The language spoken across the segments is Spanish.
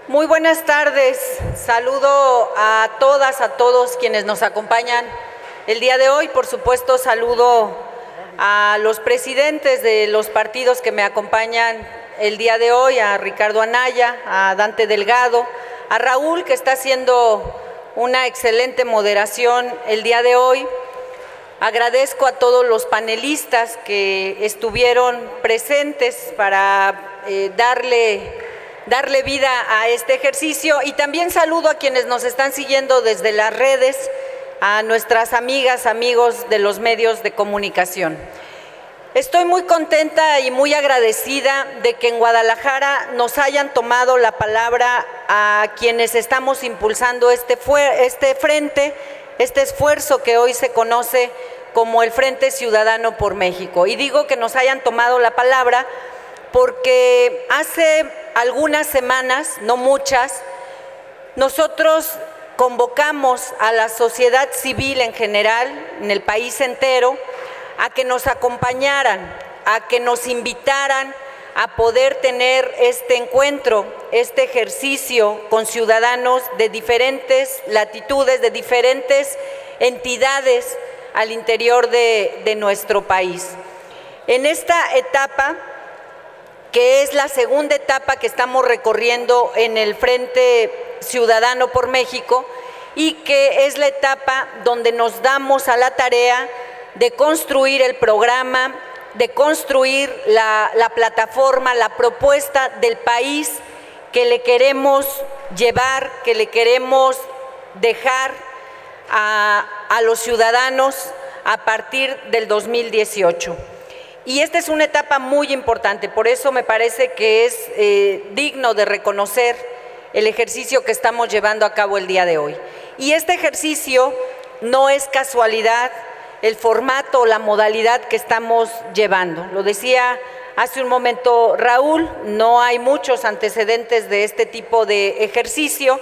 Muy buenas tardes. Saludo a todas, a todos quienes nos acompañan el día de hoy. Por supuesto, saludo a los presidentes de los partidos que me acompañan el día de hoy, a Ricardo Anaya, a Dante Delgado, a Raúl, que está haciendo una excelente moderación el día de hoy. Agradezco a todos los panelistas que estuvieron presentes para darle vida a este ejercicio, y también saludo a quienes nos están siguiendo desde las redes, a nuestras amigas, amigos de los medios de comunicación. Estoy muy contenta y muy agradecida de que en Guadalajara nos hayan tomado la palabra a quienes estamos impulsando este frente, este esfuerzo que hoy se conoce como el Frente Ciudadano por México. Y digo que nos hayan tomado la palabra porque hace algunas semanas, no muchas, nosotros convocamos a la sociedad civil en general, en el país entero, a que nos acompañaran, a que nos invitaran a poder tener este encuentro, este ejercicio con ciudadanos de diferentes latitudes, de diferentes entidades al interior de nuestro país. En esta etapa, que es la segunda etapa que estamos recorriendo en el Frente Ciudadano por México, y que es la etapa donde nos damos a la tarea de construir el programa, de construir la plataforma, la propuesta del país que le queremos llevar, que le queremos dejar a los ciudadanos a partir del 2018. Y esta es una etapa muy importante, por eso me parece que es digno de reconocer el ejercicio que estamos llevando a cabo el día de hoy. Y este ejercicio no es casualidad el formato, la modalidad que estamos llevando. Lo decía hace un momento Raúl, no hay muchos antecedentes de este tipo de ejercicio,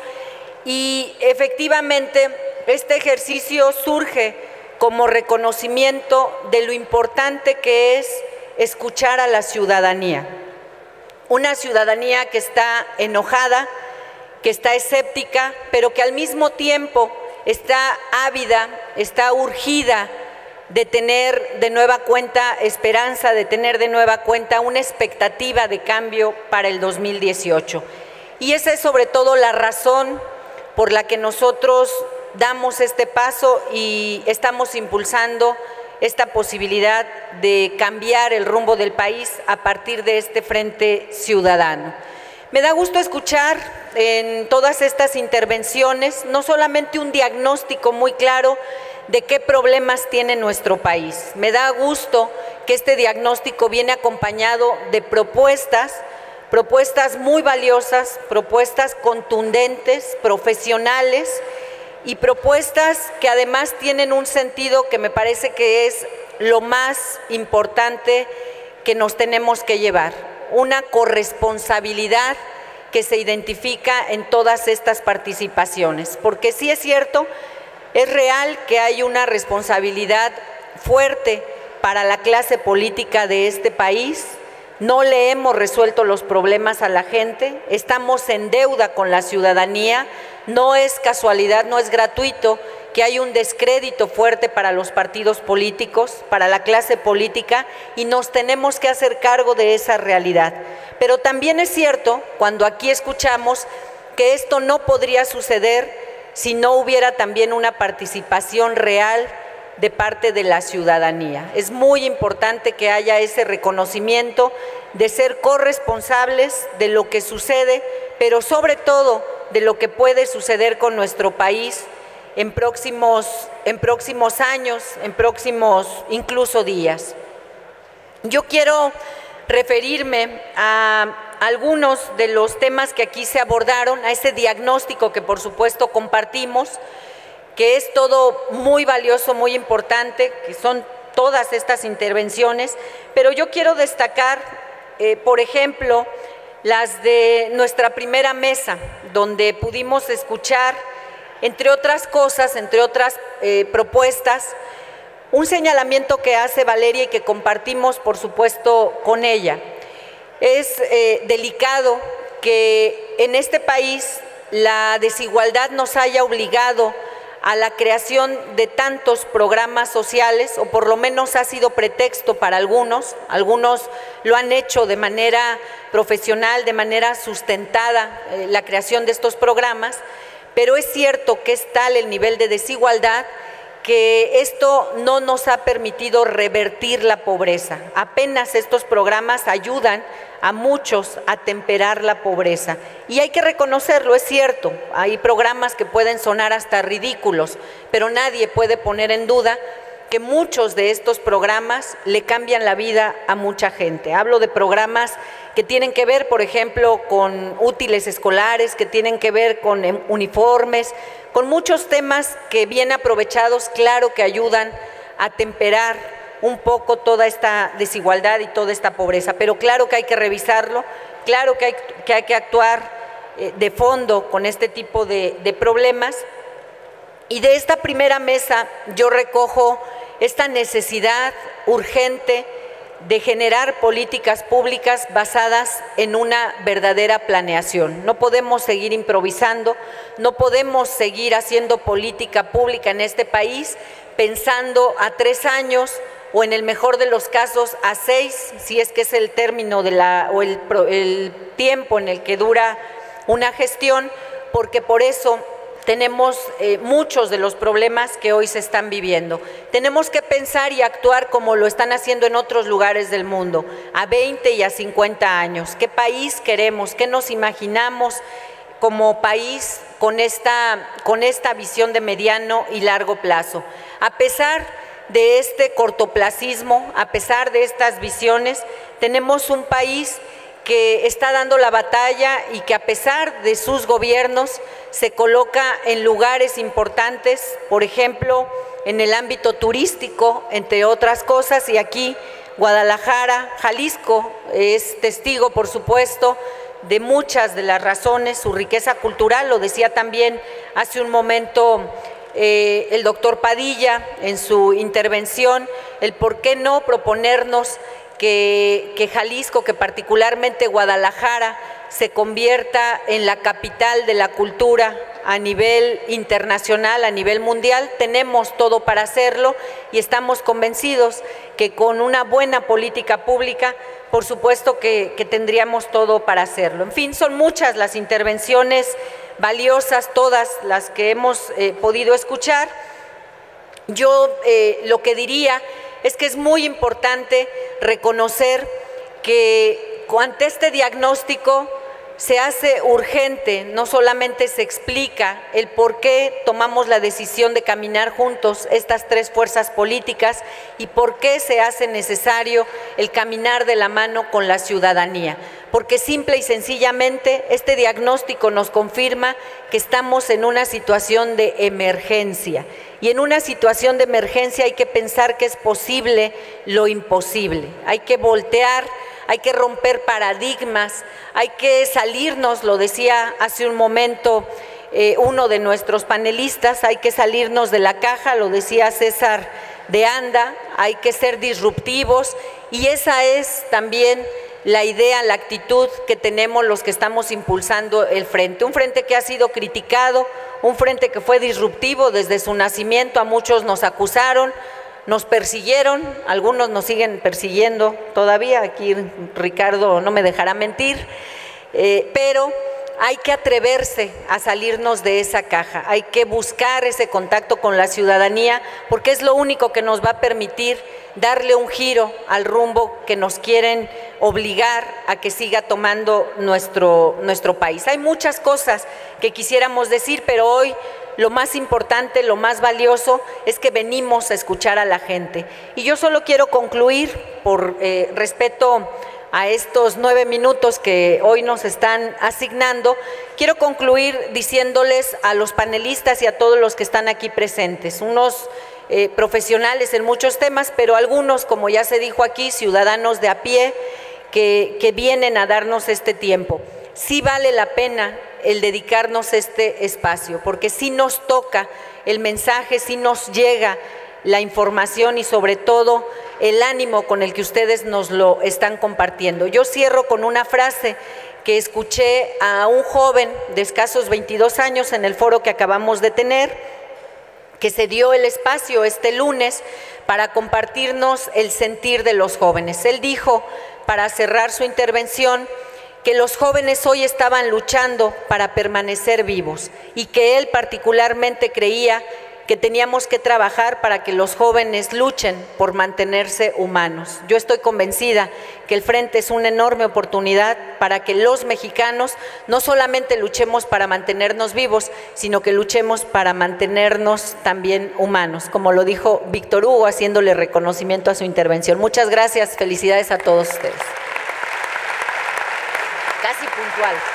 y efectivamente este ejercicio surge como reconocimiento de lo importante que es escuchar a la ciudadanía. Una ciudadanía que está enojada, que está escéptica, pero que al mismo tiempo está ávida, está urgida de tener de nueva cuenta esperanza, de tener de nueva cuenta una expectativa de cambio para el 2018. Y esa es sobre todo la razón por la que nosotros damos este paso y estamos impulsando esta posibilidad de cambiar el rumbo del país a partir de este Frente Ciudadano. Me da gusto escuchar en todas estas intervenciones no solamente un diagnóstico muy claro de qué problemas tiene nuestro país. Me da gusto que este diagnóstico viene acompañado de propuestas muy valiosas, propuestas contundentes, profesionales, y propuestas que además tienen un sentido que me parece que es lo más importante que nos tenemos que llevar, una corresponsabilidad que se identifica en todas estas participaciones, porque sí es cierto, es real que hay una responsabilidad fuerte para la clase política de este país. No le hemos resuelto los problemas a la gente, estamos en deuda con la ciudadanía. No es casualidad, no es gratuito que hay un descrédito fuerte para los partidos políticos, para la clase política, y nos tenemos que hacer cargo de esa realidad. Pero también es cierto, cuando aquí escuchamos que esto no podría suceder si no hubiera también una participación real de parte de la ciudadanía. Es muy importante que haya ese reconocimiento de ser corresponsables de lo que sucede, pero sobre todo de lo que puede suceder con nuestro país en próximos años, en próximos incluso días. Yo quiero referirme a algunos de los temas que aquí se abordaron, a ese diagnóstico que por supuesto compartimos, que es todo muy valioso, muy importante, que son todas estas intervenciones, pero yo quiero destacar, por ejemplo, las de nuestra primera mesa, donde pudimos escuchar, entre otras cosas, entre otras propuestas, un señalamiento que hace Valeria y que compartimos, por supuesto, con ella. Es delicado que en este país la desigualdad nos haya obligado a la creación de tantos programas sociales, o por lo menos ha sido pretexto para algunos lo han hecho de manera profesional, de manera sustentada, la creación de estos programas, pero es cierto que es tal el nivel de desigualdad que esto no nos ha permitido revertir la pobreza. Apenas estos programas ayudan a muchos a temperar la pobreza. Y hay que reconocerlo, es cierto, hay programas que pueden sonar hasta ridículos, pero nadie puede poner en duda que muchos de estos programas le cambian la vida a mucha gente. Hablo de programas que tienen que ver, por ejemplo, con útiles escolares, que tienen que ver con uniformes, con muchos temas que bien aprovechados, claro que ayudan a temperar un poco toda esta desigualdad y toda esta pobreza, pero claro que hay que revisarlo, claro que hay que actuar de fondo con este tipo de problemas. Y de esta primera mesa yo recojo esta necesidad urgente de generar políticas públicas basadas en una verdadera planeación. No podemos seguir improvisando, no podemos seguir haciendo política pública en este país pensando a 3 años o en el mejor de los casos a 6, si es que es el término o el tiempo en el que dura una gestión, porque por eso tenemos muchos de los problemas que hoy se están viviendo. Tenemos que pensar y actuar como lo están haciendo en otros lugares del mundo, a 20 y a 50 años. ¿Qué país queremos? ¿Qué nos imaginamos como país con esta visión de mediano y largo plazo? A pesar de este cortoplacismo, a pesar de estas visiones, tenemos un país que está dando la batalla y que a pesar de sus gobiernos se coloca en lugares importantes, por ejemplo, en el ámbito turístico, entre otras cosas, y aquí Guadalajara, Jalisco, es testigo, por supuesto, de muchas de las razones, su riqueza cultural, lo decía también hace un momento el doctor Padilla en su intervención, el por qué no proponernos que Jalisco, que particularmente Guadalajara, se convierta en la capital de la cultura a nivel internacional, a nivel mundial. Tenemos todo para hacerlo y estamos convencidos que con una buena política pública, por supuesto que tendríamos todo para hacerlo. En fin, son muchas las intervenciones valiosas, todas las que hemos podido escuchar. Yo lo que diría es que es muy importante reconocer que ante este diagnóstico se hace urgente, no solamente se explica el por qué tomamos la decisión de caminar juntos estas 3 fuerzas políticas y por qué se hace necesario el caminar de la mano con la ciudadanía, porque simple y sencillamente este diagnóstico nos confirma que estamos en una situación de emergencia. Y en una situación de emergencia hay que pensar que es posible lo imposible, hay que voltear, hay que romper paradigmas, hay que salirnos, lo decía hace un momento uno de nuestros panelistas, hay que salirnos de la caja, lo decía César de Anda, hay que ser disruptivos y esa es también la idea, la actitud que tenemos los que estamos impulsando el frente, un frente que ha sido criticado, un frente que fue disruptivo desde su nacimiento, a muchos nos acusaron, nos persiguieron, algunos nos siguen persiguiendo todavía, aquí Ricardo no me dejará mentir, pero hay que atreverse a salirnos de esa caja, hay que buscar ese contacto con la ciudadanía porque es lo único que nos va a permitir darle un giro al rumbo que nos quieren obligar a que siga tomando nuestro país. Hay muchas cosas que quisiéramos decir, pero hoy lo más importante, lo más valioso es que venimos a escuchar a la gente. Y yo solo quiero concluir por respeto a estos 9 minutos que hoy nos están asignando, quiero concluir diciéndoles a los panelistas y a todos los que están aquí presentes, unos profesionales en muchos temas, pero algunos, como ya se dijo aquí, ciudadanos de a pie que vienen a darnos este tiempo. Sí vale la pena el dedicarnos este espacio, porque sí nos toca el mensaje, sí nos llega la información y sobre todo el ánimo con el que ustedes nos lo están compartiendo. Yo cierro con una frase que escuché a un joven de escasos 22 años en el foro que acabamos de tener, que se dio el espacio este lunes para compartirnos el sentir de los jóvenes. Él dijo, para cerrar su intervención, que los jóvenes hoy estaban luchando para permanecer vivos y que él particularmente creía que teníamos que trabajar para que los jóvenes luchen por mantenerse humanos. Yo estoy convencida que el Frente es una enorme oportunidad para que los mexicanos no solamente luchemos para mantenernos vivos, sino que luchemos para mantenernos también humanos, como lo dijo Víctor Hugo, haciéndole reconocimiento a su intervención. Muchas gracias, felicidades a todos ustedes. Casi puntual.